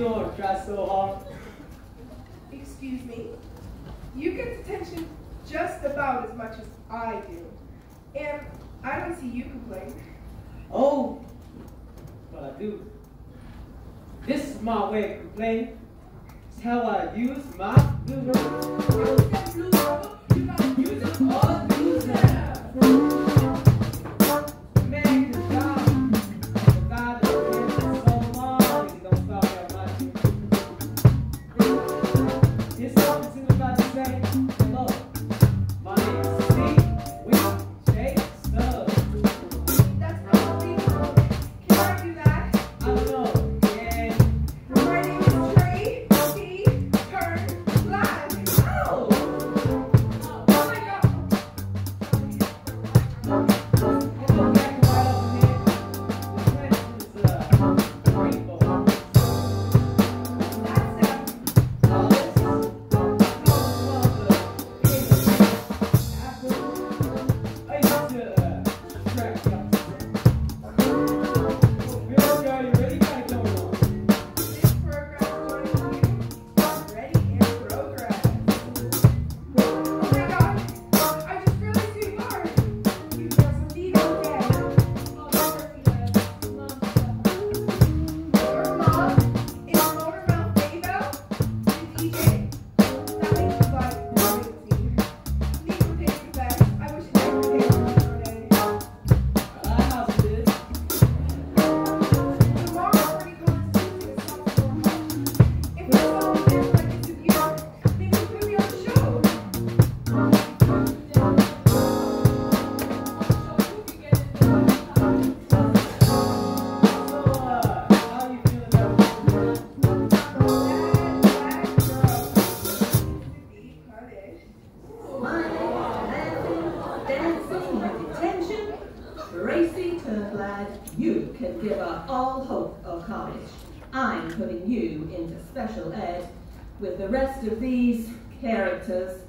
don't try so hard. Excuse me? You get detention just about as much as I do. And I don't see you complain. Oh, but I do. This is my way of complaining. It's how I use my blue rubber. Use that blue rubber. You gotta use it or use it. Man, good job. Without it, so long, you don't stop that much. Here's something about to say. Hello. My name is C. Stubbs. That's not legal. Can I do that? I don't know. And My name is Trey T. Turn Black. Oh! Oh my God. hello, back right up here. The question is rainbow. That's This is one of the apple. I used to track up. Bill, are you ready? Got it going on. this program is going to you. Ready and progress. Oh my God. I just realized who you are. You got some Vigo again. Your mom is Motormouth Daybell, the DJ. That makes me like royalty. Need to pay the best. I wish it never came to Sunday. How's this? Tomorrow already goes to see this house so much. If this song is like it's a viewer, maybe put me on the show. How you feeling about this? My name is dancing with detention. Tracy Turnblad, you can give up all hope of college. I'm putting you into special ed with the rest of these characters